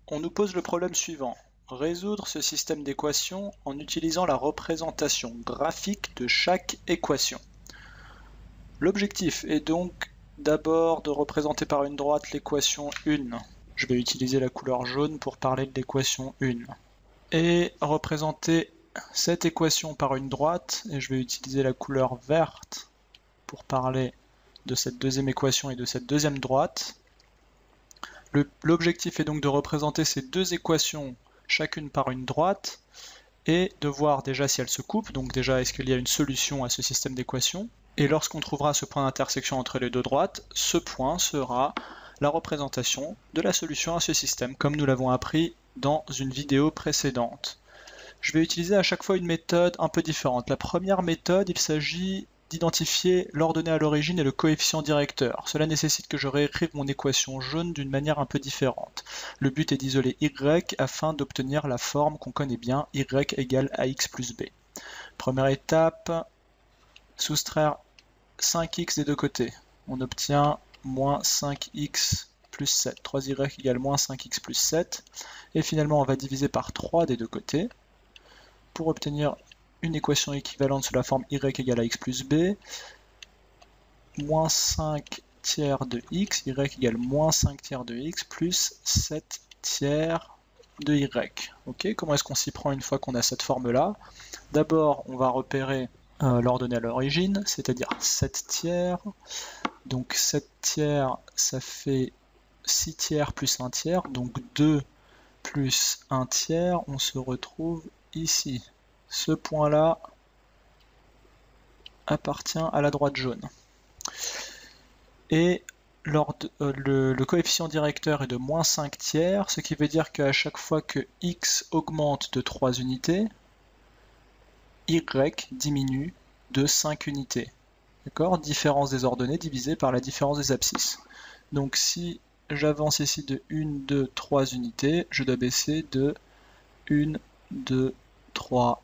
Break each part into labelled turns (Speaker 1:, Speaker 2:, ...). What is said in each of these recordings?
Speaker 1: On nous pose le problème suivant. Résoudre ce système d'équations en utilisant la représentation graphique de chaque équation. L'objectif est donc d'abord de représenter par une droite l'équation 1. Je vais utiliser la couleur jaune pour parler de l'équation 1. Et représenter cette équation par une droite, et je vais utiliser la couleur verte pour parler de cette deuxième équation et de cette deuxième droite. L'objectif est donc de représenter ces deux équations chacune par une droite et de voir déjà si elles se coupent, donc déjà est-ce qu'il y a une solution à ce système d'équations. Et lorsqu'on trouvera ce point d'intersection entre les deux droites, ce point sera la représentation de la solution à ce système, comme nous l'avons appris dans une vidéo précédente. Je vais utiliser à chaque fois une méthode un peu différente. La première méthode, il s'agit d'identifier l'ordonnée à l'origine et le coefficient directeur. Cela nécessite que je réécrive mon équation jaune d'une manière un peu différente. Le but est d'isoler y afin d'obtenir la forme qu'on connaît bien, y égale ax plus b. Première étape, soustraire 5x des deux côtés. On obtient moins 5x plus 7. 3y égale moins 5x plus 7. Et finalement, on va diviser par 3 des deux côtés pour obtenir une équation équivalente sous la forme y égale ax plus b, moins 5 tiers de x, y égale moins 5 tiers de x, plus 7 tiers de y. Ok, comment est-ce qu'on s'y prend une fois qu'on a cette forme-là? D'abord, on va repérer l'ordonnée à l'origine, c'est-à-dire 7 tiers. Donc 7 tiers, ça fait 6 tiers plus 1 tiers, donc 2 plus 1 tiers, on se retrouve ici. Ce point-là appartient à la droite jaune. Et le coefficient directeur est de moins 5 tiers, ce qui veut dire qu'à chaque fois que x augmente de 3 unités, y diminue de 5 unités. D'accord? Différence des ordonnées divisée par la différence des abscisses. Donc si j'avance ici de 1, 2, 3 unités, je dois baisser de 1, 2, 3,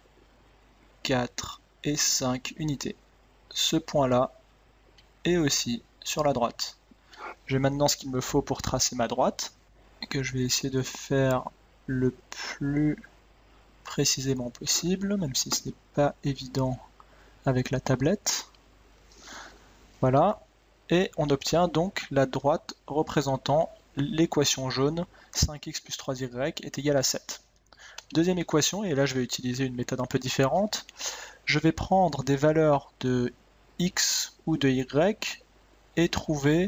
Speaker 1: 4 et 5 unités. Ce point-là est aussi sur la droite. J'ai maintenant ce qu'il me faut pour tracer ma droite, que je vais essayer de faire le plus précisément possible, même si ce n'est pas évident avec la tablette. Voilà, et on obtient donc la droite représentant l'équation jaune 5x plus 3y est égal à 7. Deuxième équation, et là je vais utiliser une méthode un peu différente. Je vais prendre des valeurs de x ou de y et trouver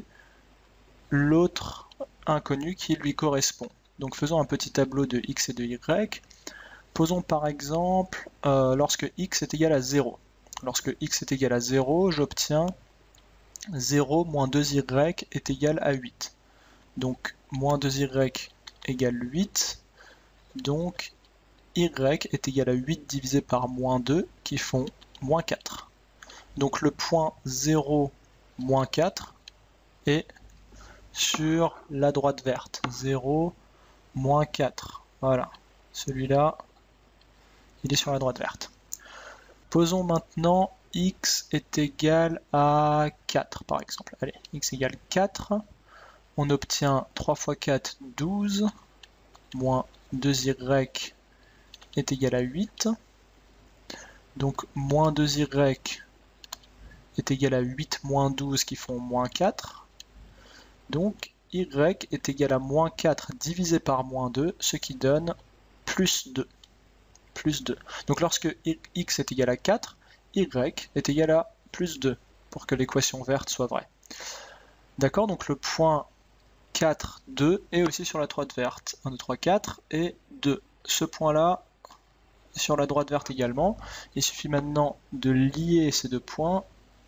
Speaker 1: l'autre inconnu qui lui correspond. Donc faisons un petit tableau de x et de y. Posons par exemple lorsque x est égal à 0. Lorsque x est égal à 0, j'obtiens 0 moins 2y est égal à 8. Donc moins 2y égale 8. Donc y est égal à 8 divisé par moins 2 qui font moins 4. Donc le point 0, moins 4 est sur la droite verte. 0, moins 4. Voilà. Celui-là, il est sur la droite verte. Posons maintenant x est égal à 4 par exemple. Allez, x égale 4. On obtient 3 fois 4, 12, moins 2y est égal à 8. Donc moins 2y est égal à 8 moins 12 qui font moins 4. Donc y est égal à moins 4 divisé par moins 2, ce qui donne plus 2. Plus 2. Donc lorsque x est égal à 4, y est égal à plus 2 pour que l'équation verte soit vraie. D'accord, donc le point 4, 2 est aussi sur la droite verte. 1, 2, 3, 4 et 2. Ce point-là est sur la droite verte également. Il suffit maintenant de lier ces deux points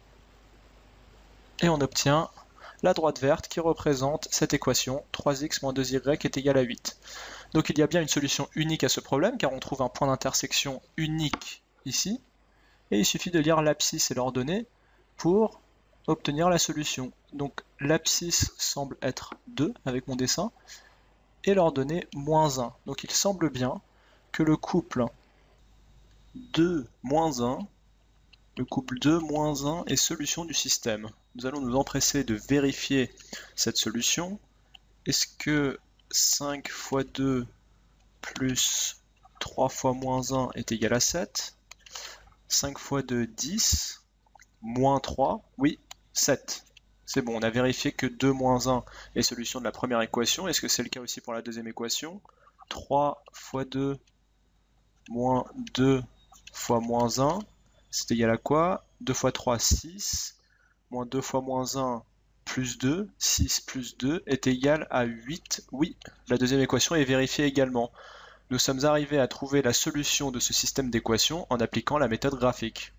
Speaker 1: et on obtient la droite verte qui représente cette équation 3x moins 2y est égal à 8. Donc il y a bien une solution unique à ce problème car on trouve un point d'intersection unique ici et il suffit de lire l'abscisse et l'ordonnée pour obtenir la solution. Donc l'abscisse semble être 2 avec mon dessin et l'ordonnée moins 1. Donc il semble bien que le couple 2 moins 1, le couple 2 moins 1 est solution du système. Nous allons nous empresser de vérifier cette solution. Est-ce que 5 fois 2 plus 3 fois moins 1 est égal à 7. 5 fois 2, 10. Moins 3, oui, 7. C'est bon, on a vérifié que 2 moins 1 est solution de la première équation. Est-ce que c'est le cas aussi pour la deuxième équation? 3 fois 2 moins 2 fois moins 1, c'est égal à quoi? 2 fois 3, 6. Moins 2 fois moins 1, plus 2. 6 plus 2 est égal à 8. Oui, la deuxième équation est vérifiée également. Nous sommes arrivés à trouver la solution de ce système d'équations en appliquant la méthode graphique.